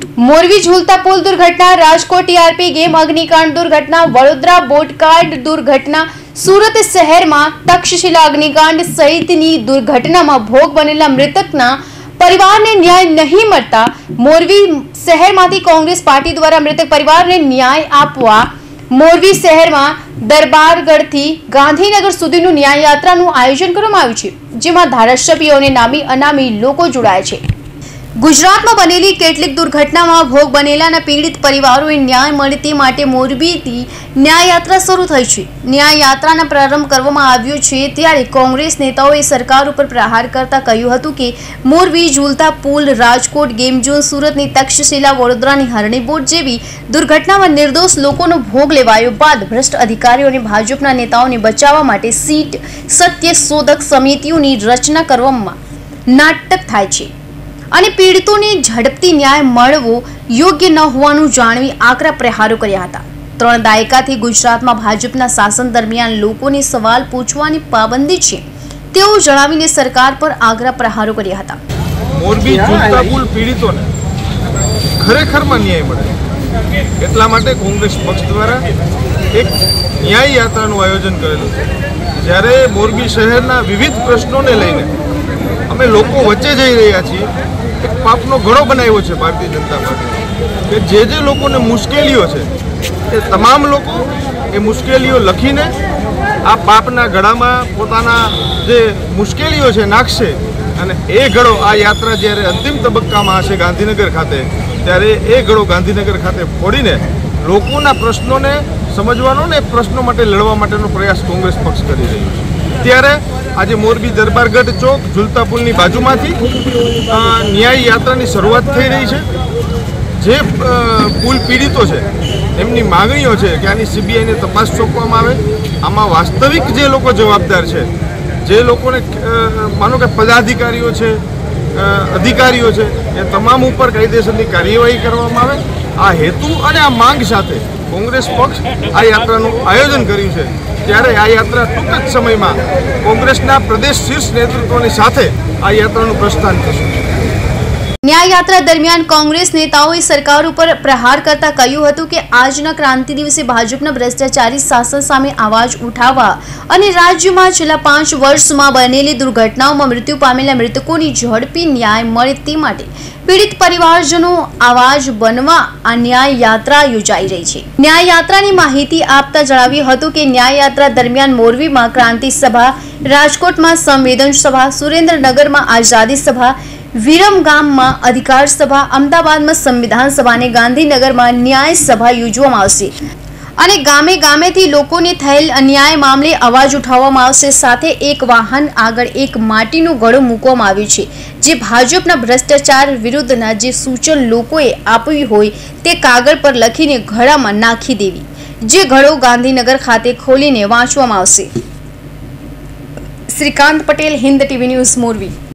મોરબી ઝૂલતા પુલ દુર્ઘટના, Rajkot TRP game અગ્નિકાંડ દુર્ઘટના, વડોદરા બોટકાર્ડ દુર્ઘટના, સુરત શહેરમાં તક્ષશિલા અગ્નિકાંડ સહિતની દુર્ઘટનામાં ભોગ બનેલા મૃતકના પરિવારને ન્યાય નહીં મળતા મોરબી શહેરમાંથી કોંગ્રેસ પાર્ટી દ્વારા મૃતક પરિવારને ન્યાય આપવા મોરબી શહેરમાં દરબારગઢથી ગાંધીનગર સુધીનું ન્યાય યાત્રાનું આયોજન કરવામાં આવ્યું છે, જેમાં ધારાસભ્યો અને નામી અનામી લોકો જોડાયા છે। ગુજરાતમાં બનેલી કેટલીક દુર્ઘટનામાં ભોગ બનેલાના પીડિત પરિવારોને ન્યાય મળે તે માટે મોરબીથી ન્યાય યાત્રા શરૂ થઈ છે। ન્યાય યાત્રાનો પ્રારંભ કરવામાં આવ્યો છે ત્યારે કોંગ્રેસ નેતાઓએ સરકાર ઉપર પ્રહાર કરતા કહ્યું હતું કે મોરબી ઝૂલતા પુલ, રાજકોટ ગેમ ઝોન, સુરતની તક્ષશિલા, વડોદરાની હરણી બોટ જેવી દુર્ઘટનામાં નિર્દોષ લોકોનો ભોગ લેવાયો બાદ ભ્રષ્ટ અધિકારીઓ અને ભાજપના નેતાઓને બચાવવા માટે સીટ સત્ય શોધક સમિતિઓની રચના કરવામાં નાટક થાય છે અને પીડિતોને ઝડપથી ન્યાય મળવો યોગ્ય ન હોવાનું જાણવી આકરા પ્રહારો કર્યા હતા। 3 દાયકાથી ગુજરાતમાં ભાજપના શાસન દરમિયાન લોકોને સવાલ પૂછવાની પાબંદી છે તેવું જણાવીને સરકાર પર આકરા પ્રહારો કર્યા હતા। મોરબી ઝૂલતા પુલ પીડિતોને ખરેખરમાં ન્યાય મળે એટલા માટે કોંગ્રેસ પક્ષ દ્વારા એક ન્યાય યાત્રાનું આયોજન કરેલું છે। જ્યારે મોરબી શહેરના વિવિધ પ્રશ્નોને લઈને અમે લોકો વચ્ચે જઈ રહ્યા છીએ, એક પાપનો ઘડો બનાવ્યો છે ભારતીય જનતા પાર્ટી કે જે લોકોને મુશ્કેલીઓ છે એ તમામ લોકો એ મુશ્કેલીઓ લખીને આ પાપના ઘડામાં પોતાના જે મુશ્કેલીઓ છે નાખશે અને એ ઘડો આ યાત્રા જ્યારે અંતિમ તબક્કામાં હશે ગાંધીનગર ખાતે, ત્યારે એ ઘડો ગાંધીનગર ખાતે ફોડીને લોકોના પ્રશ્નોને સમજવાનો ને પ્રશ્નો માટે લડવા માટેનો પ્રયાસ કોંગ્રેસ પક્ષ કરી રહ્યું છે। ત્યારે આજે મોરબી દરબારગઢ ચોક ઝૂલતા પુલની બાજુમાંથી ન્યાય યાત્રાની શરૂઆત થઈ રહી છે। જે પુલ પીડિતો છે એમની માગણીઓ છે કે આની સીબીઆઈને તપાસ સોંપવામાં આવે, આમાં વાસ્તવિક જે લોકો જવાબદાર છે, જે લોકોને માનો કે પદાધિકારીઓ છે, અધિકારીઓ છે, એ તમામ ઉપર કાયદેસરની કાર્યવાહી કરવામાં આવે। આ હેતુ અને આ માંગ સાથે કોંગ્રેસ પક્ષ આ યાત્રાનું આયોજન કર્યું છે। ત્યારે આ યાત્રા ટૂંક જ સમયમાં કોંગ્રેસના પ્રદેશ શીર્ષ નેતૃત્વની સાથે આ યાત્રાનું પ્રસ્થાન થશે। ન્યાય યાત્રા દરમિયાન કોંગ્રેસ નેતાઓએ સરકાર ઉપર પ્રહાર કરતા કહ્યું હતું કે આજના ક્રાંતિ દિવસે ભાજપના ભ્રષ્ટાચારી શાસન સામે અવાજ ઉઠાવવા અને રાજ્યમાં છેલ્લા 5 વર્ષમાં બનેલી દુર્ઘટનાઓમાં મૃત્યુ પામેલા મૃતકોની ઝડપી ન્યાય મળે તે માટે પીડિત પરિવારજનો આવાજ બનવા આ ન્યાય યાત્રા યોજાઈ રહી છે। ન્યાય યાત્રાની માહિતી આપતા જણાવ્યું હતું કે ન્યાય યાત્રા દરમિયાન મોરબીમાં ક્રાંતિ સભા, રાજકોટમાં સંવેદન સભા, સુરેન્દ્રનગરમાં આઝાદી સભા, વિરમગામમાં અધિકાર સભા, અમદાવાદમાં સંવિધાન સભા અને ગાંધીનગરમાં ન્યાય સભા યોજવામાં આવશે અને ગામે ગામેથી લોકોને થયેલ અન્યાય મામલે અવાજ ઉઠાવવામાં આવશે। સાથે એક વાહન આગળ એક માટીનો ઘડો મૂકવામાં આવ્યો છે, જે ભાજપના ભ્રષ્ટાચાર વિરુદ્ધના જે સૂચન લોકોએ આપ્યું હોય તે કાગળ પર લખીને ઘડામાં નાખી દેવી, જે ઘડો ગાંધીનગર ખાતે ખોલીને વાંચવામાં આવશે। Shrikant Patel, Hind TV news, Morbi.